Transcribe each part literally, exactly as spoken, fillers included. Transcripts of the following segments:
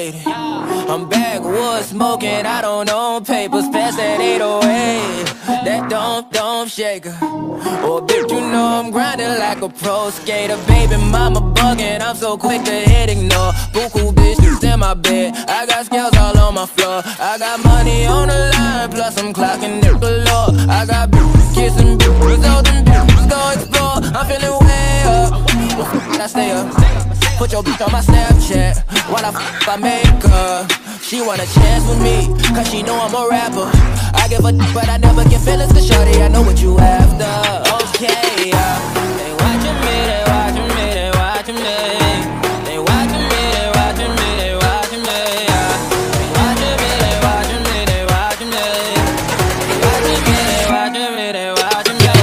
lady. I'm backwood smoking, I don't own papers. Pass that eight oh eight, that don't, don't shaker. Oh, bitch, you know I'm grinding like a pro skater. Baby mama bugging, I'm so quick to hit ignore. Buku bitches in my bed, I got scales all on my floor. I got money on the line, plus I'm clocking it galore. I got bitches kissing bitches, all them bitches go explore. I'm feeling way up, well, f*** I stay up. Put your bitch on my Snapchat while I f*** I make her. She want a chance with me, cause she know I'm a rapper. I give a d*** but I never get feelings, cause shorty, I know what you after. Okay, yeah. They watching me, they watching me, they watching me. They watching me, they watching me, they watching me, yeah. They watching me, they watching me, they watching me. They watching me, they watching me, they watching me.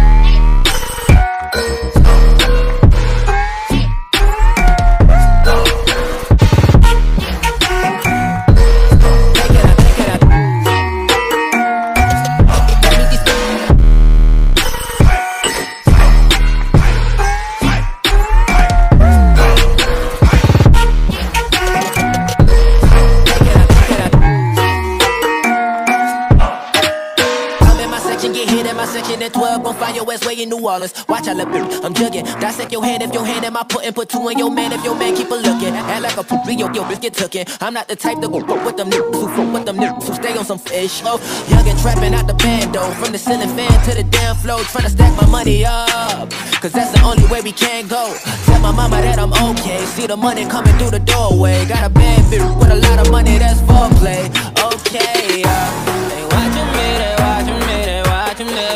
twelve, gon' find your ass way in New Orleans. Watch I look, I'm jugging. Dissect your hand if your hand in my pudding. Put two in your man if your man keep a looking. Act like a poopy, yo, yo, bitch get tookin'. I'm not the type to go fuck with them niggas who fuck with them niggas who stay on some fish. Oh, young and trapping out the bando. From the ceiling fan to the damn floor. Tryna stack my money up, cause that's the only way we can go. Tell my mama that I'm okay. See the money coming through the doorway. Got a bad bitch with a lot of money, that's foreplay. Okay, yeah. They watching me, they watching me, they watching me.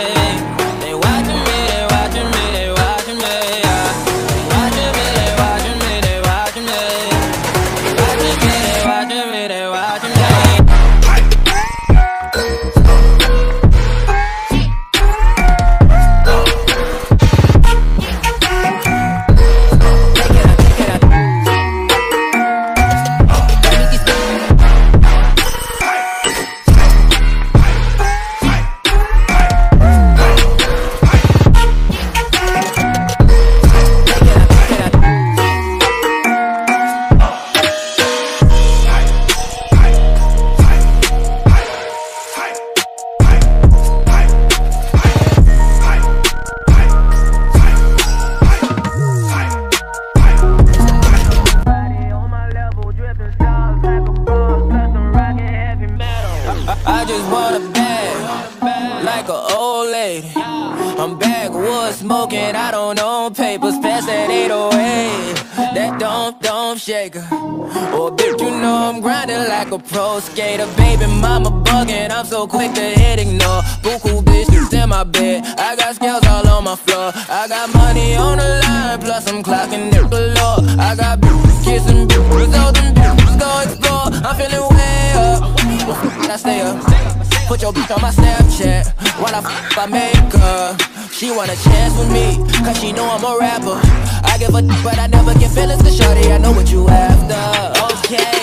I just want a bag, like an old lady. I'm backwood smoking, I don't own papers. Pass that eight oh eight, that don't, don't shaker. Oh, bitch, you know I'm grinding like a pro skater. Baby mama bugging, I'm so quick to hit ignore. Buku bitches in my bed, I got scales all on my floor. I got money on the line, plus I'm clocking it galore. I got bitches kissing bitches, all them bitches go explore. I'm feeling way up, well, f*** I stay up. Put your bitch on my Snapchat while I f*** I make her. She want a chance with me, cause she know I'm a rapper. I give a d*** but I never get feelings, cause shorty, I know what you after. Okay.